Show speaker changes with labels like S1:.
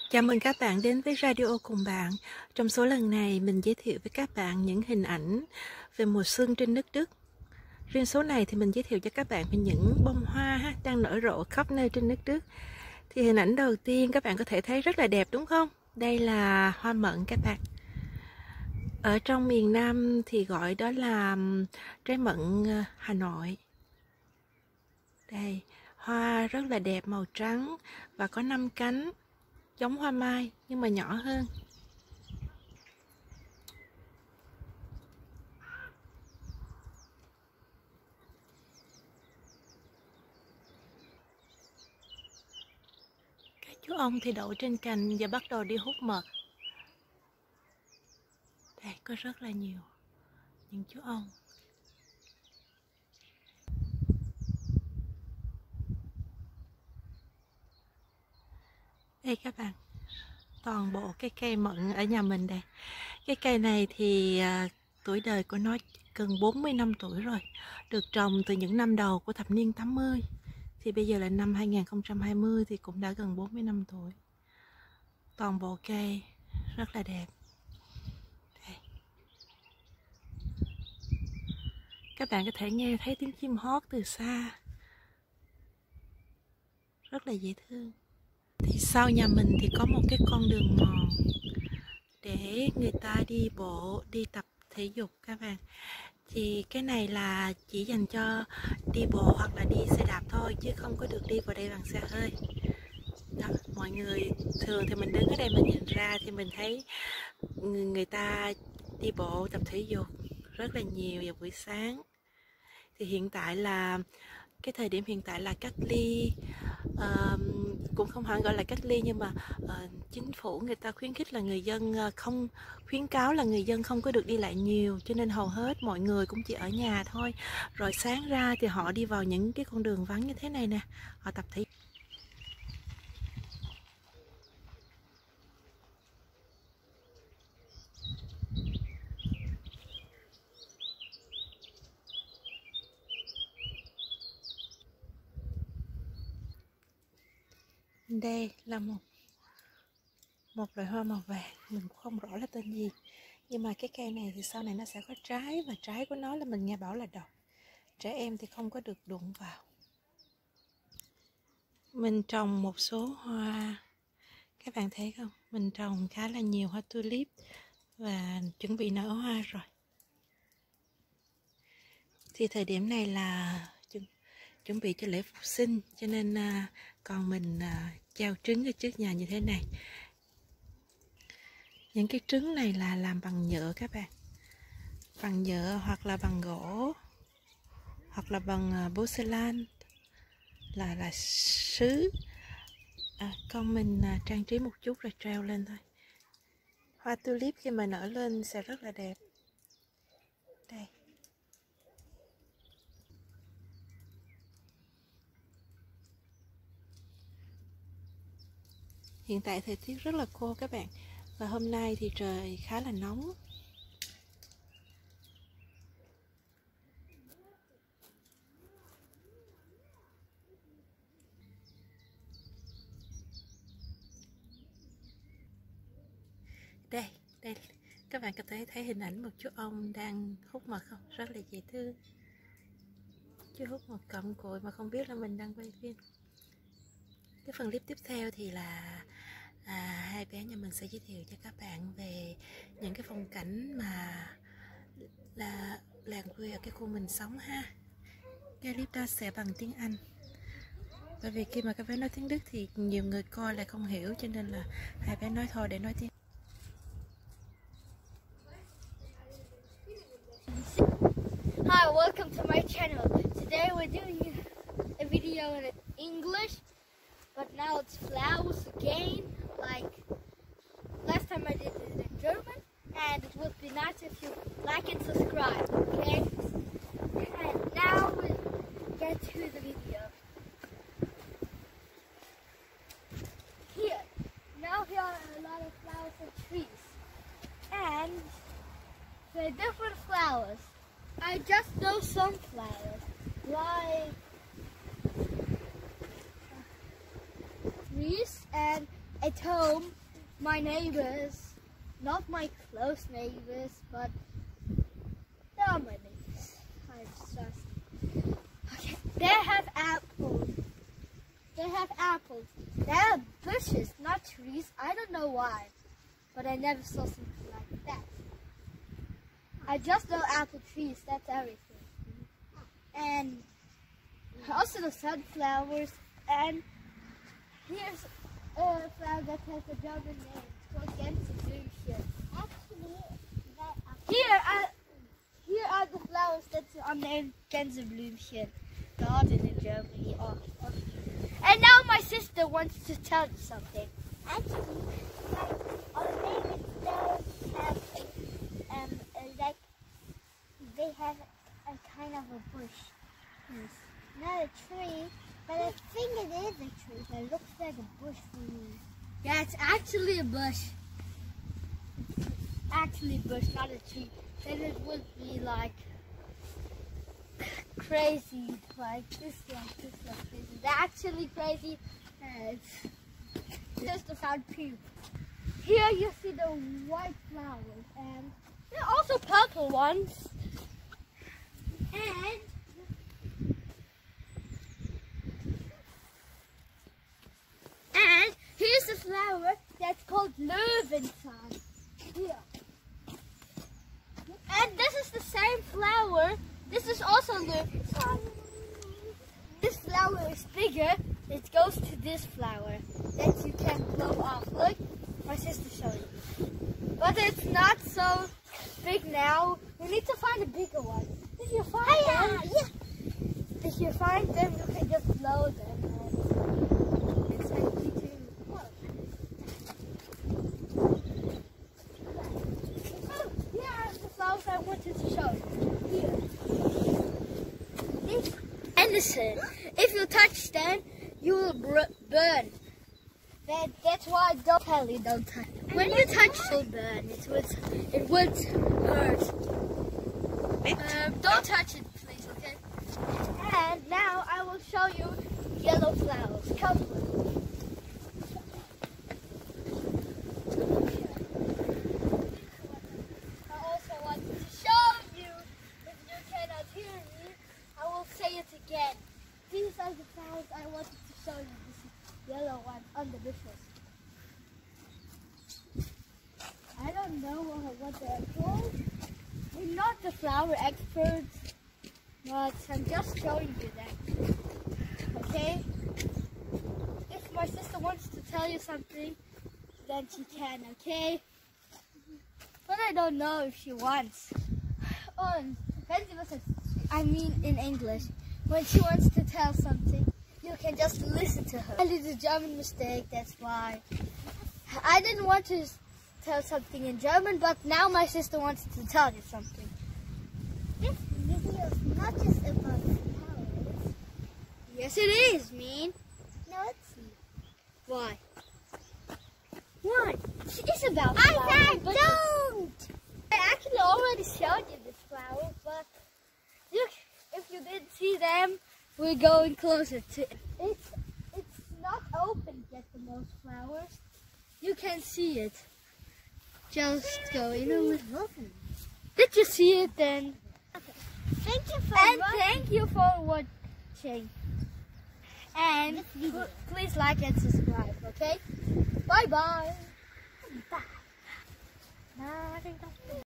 S1: Chào mừng các bạn đến với Radio Cùng Bạn. Trong số lần này, mình giới thiệu với các bạn những hình ảnh về mùa xuân trên nước Đức. Riêng số này thì mình giới thiệu cho các bạn về những bông hoa đang nở rộ khắp nơi trên nước Đức. Thì hình ảnh đầu tiên các bạn có thể thấy rất là đẹp đúng không? Đây là hoa mận các bạn. Ở trong miền Nam thì gọi đó là trái mận Hà Nội. Đây, hoa rất là đẹp, màu trắng và có 5 cánh, giống hoa mai nhưng mà nhỏ hơn. Các chú ong thì đậu trên cành và bắt đầu đi hút mật. Đây có rất là nhiều những chú ong. Đây các bạn, toàn bộ cái cây mận ở nhà mình đây. Cái cây này thì tuổi đời của nó gần 40 năm tuổi rồi. Được trồng từ những năm đầu của thập niên 80. Thì bây giờ là năm 2020 thì cũng đã gần 40 năm tuổi. Toàn bộ cây rất là đẹp. Đây. Các bạn có thể nghe thấy tiếng chim hót từ xa. Rất là dễ thương. Thì sau nhà mình thì có một cái con đường mòn để người ta đi bộ, đi tập thể dục các bạn. Thì cái này là chỉ dành cho đi bộ hoặc là đi xe đạp thôi, chứ không có được đi vào đây bằng xe hơi. Đó, mọi người thường thì mình đứng ở đây mình nhìn ra thì mình thấy người ta đi bộ tập thể dục rất là nhiều vào buổi sáng. Thì hiện tại là cái thời điểm hiện tại là cách ly, cũng không hẳn gọi là cách ly, nhưng mà chính phủ người ta khuyến khích là người dân không khuyến cáo là người dân không có được đi lại nhiều, cho nên hầu hết mọi người cũng chỉ ở nhà thôi. Rồi sáng ra thì họ đi vào những cái con đường vắng như thế này nè, họ tập thể. Đây là một loại hoa màu vàng, mình cũng không rõ là tên gì, nhưng mà cái cây này thì sau này nó sẽ có trái, và trái của nó là mình nghe bảo là độc, trẻ em thì không có được đụng vào. Mình trồng một số hoa, các bạn thấy không, mình trồng khá là nhiều hoa tulip và chuẩn bị nở hoa rồi. Thì thời điểm này là chuẩn bị cho lễ Phục sinh, cho nên còn mình treo trứng ở trước nhà như thế này. Những cái trứng này là làm bằng nhựa các bạn, bằng nhựa hoặc là bằng gỗ hoặc là bằng porcelain, là sứ. Con mình trang trí một chút rồi treo lên thôi. Hoa tulip khi mà nở lên sẽ rất là đẹp. Đây. Hiện tại thời tiết rất là khô các bạn, và hôm nay thì trời khá là nóng. Đây, các bạn có thể thấy hình ảnh một chú ong đang hút mật không? Rất là dễ thương. Chú hút mật cặm cụi mà không biết là mình đang quay phim. Cái phần clip tiếp theo thì là hai bé nhà mình sẽ giới thiệu cho các bạn về những cái phong cảnh mà là làng quê ở cái khu mình sống ha. Cái clip đó sẽ bằng tiếng Anh, bởi vì khi mà các bé nói tiếng Đức thì nhiều người coi lại không hiểu, cho nên là hai bé nói thôi để nói tiếng.
S2: Hi, welcome to my channel. Today we're doing a video in English, but now it's flowers again. Like last time I did it in German, and it would be nice if you like and subscribe, okay? And now we get to the video. Here are a lot of flowers and trees, and they're different flowers. I just know some flowers, like trees and a at home, my neighbors, not my close neighbors, but they are my neighbors. I just okay. They have apples. They have apples. They are bushes, not trees. I don't know why, but I never saw something like that. I just know apple trees. That's everything. And also the sunflowers. And here's a flower that has a German name. It's called Gänseblümchen. Actually, here are the flowers that are named Gänseblümchen. Garden in Germany. And now my sister wants to tell you something.
S3: Actually, our neighbors have like they have a kind of a bush. Yes. Not a tree, but I think it is a tree, but it looks like a bush for me.
S2: Yeah, it's actually a bush. It's actually a bush, not a tree. Then it would be like crazy, like this, crazy. They're actually crazy. It's just a found poop. Here you see the white flowers, and there are also purple ones. And here's a flower that's called Löwenzahn. Here. And this is the same flower. This is also Löwenzahn. This flower is bigger. It goes to this flower that you can blow off. Look, my sister showed you. But it's not so big now. We need to find a bigger one. If you find them, if you find them, you can just blow them. It's empty too. Oh, here are the flowers I wanted to show you. Here. This Anderson. If you touch them, you will burn. That's why don't tell you don't touch. When you touch, it will burn. It would hurt. Don't touch it, please, okay? And now I will show you yellow flowers. Come. I also want to show you. If you cannot hear me, I will say it again. These are the flowers I wanted to show you. This yellow one on the bushes. I don't know what they're called. We're not the flower experts, but I'm just showing you them. Okay? If my sister wants to tell you something, then she can, okay? But I don't know if she wants. I mean in English. When she wants to tell something, you can just listen to her. I did a German mistake, that's why. I didn't want to tell something in German, but now my sister wants to tell you something.
S3: This video is not just about flowers.
S2: Yes, it is, Mean.
S3: No, it's not.
S2: Why? Why? It's about flowers.
S3: I said don't!
S2: I actually already showed you this flower, but if you didn't see them, we're going closer to it. It's not open yet, the most flowers. You can see it. Just go in a little. Did you see it then?
S3: Okay. Thank you for
S2: thank you for watching. And please like and subscribe, okay? Bye bye.